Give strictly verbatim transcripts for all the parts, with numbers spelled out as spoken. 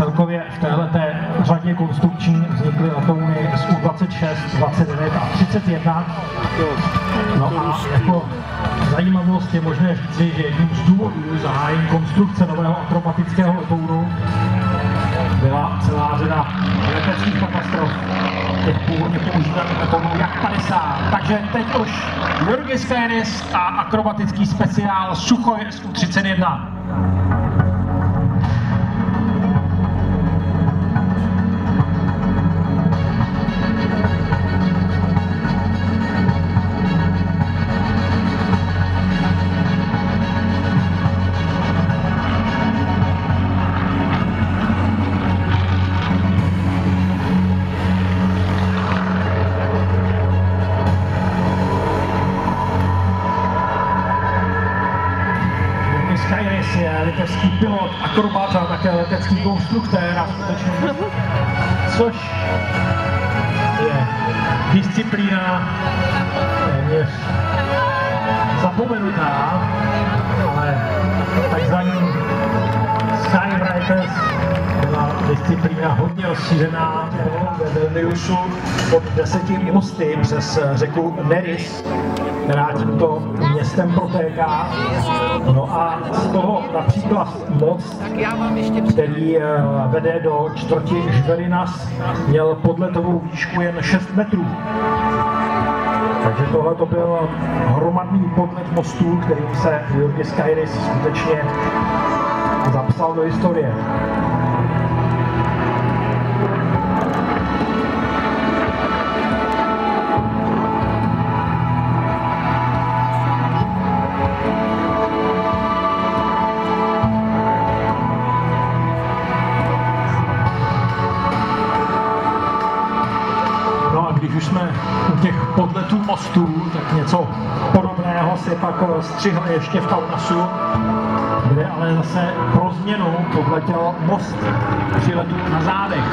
celkově v této řadě konstrukční vznikly letouny z U dvacet šest, dvacet devět a třicet jedna. No a jako zajímavost je možné říci, že jedním z důvodů zahájení konstrukce nového akrobatického letounu byla celá řada leteckých katastrof. Těch původně používaných letounů jak padesát. Takže teď už Georgi Skyrys a akrobatický speciál Suchoj S U třicet jedna. Skyrys je litevský pilot, akrobat a také letecký konstruktér a skutečně, což je disciplína téměř zapomenutá, ale takzvaný Skywriters byla disciplína hodně rozšířená ve Vilniusu pod deseti mosty přes řeku Neris, která tímto městem protéká. No a z toho například most, který vede do čtvrti Žverinas, měl podletovou výšku jen šest metrů. Takže tohle to byl hromadný podlet mostů, kterým se Georgi Skyrys skutečně zapsal do historie. Když už jsme u těch podletů mostů, tak něco podobného si pak střihli ještě v Kaunasu, kde ale zase pro změnu podletěl most při letu na zádech.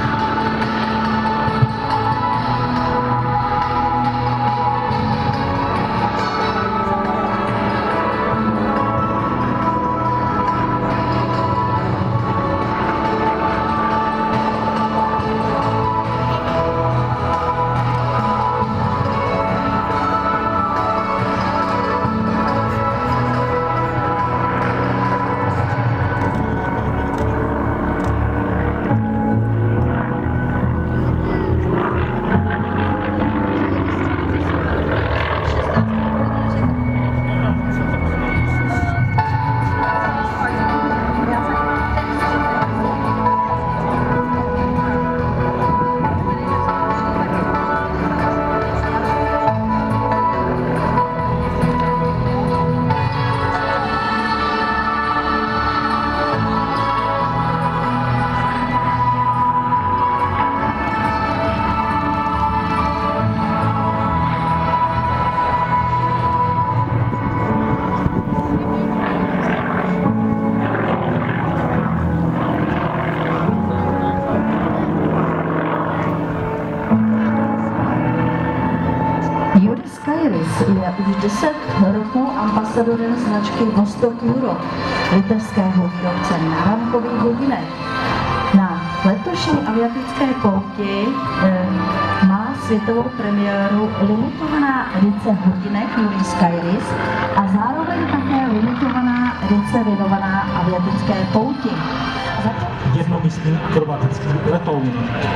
Skyrys je už deset roků ambasadorem značky Vostok Europe, litevského výrobce náramkových hodinek. Na letošní aviatické pouti eh, má světovou premiéru limitovaná edice hodinek Georgi Skyrys a zároveň také limitovaná edice věnovaná aviatické pouti. Jednomístný akrobatický letoun.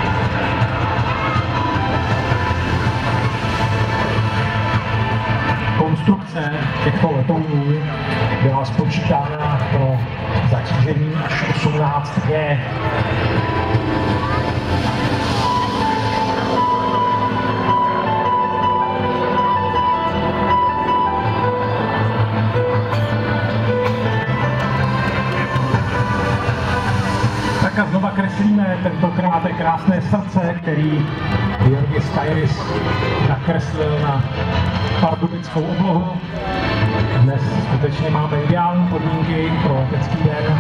Konstrukce těchto letounů byla spočítána pro zatížení až osmnáct G. Tak a znova kreslíme tentokrát krásné srdce, který Georgi Skyrys nakreslil na pardubickou oblohu. Dnes skutečně máme ideální podmínky pro letecký den.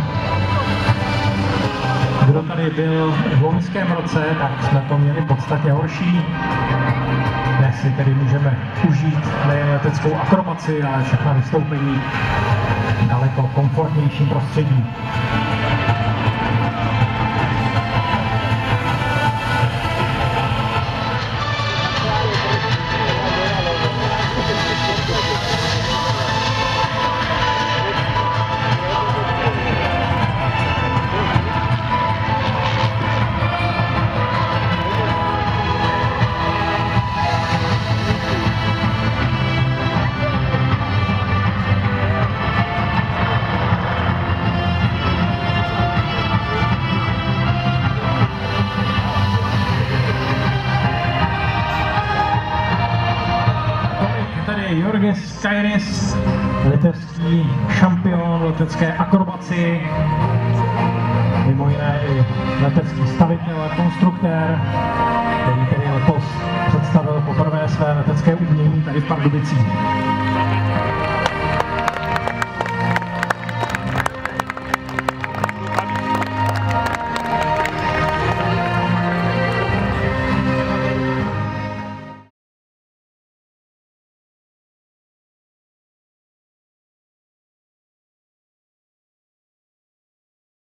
Kdo tady byl v loňském roce, tak jsme to měli v podstatě horší. Dnes si tedy můžeme užít nejen leteckou akrobaci, ale všechna vystoupení v daleko komfortnějším prostředí. Georgis Kairis, litevský šampion v letecké akrobaci, mimo jiné i letecký stavitel a konstruktér, který tedy letos představil poprvé své letecké umění tady v Pardubicích.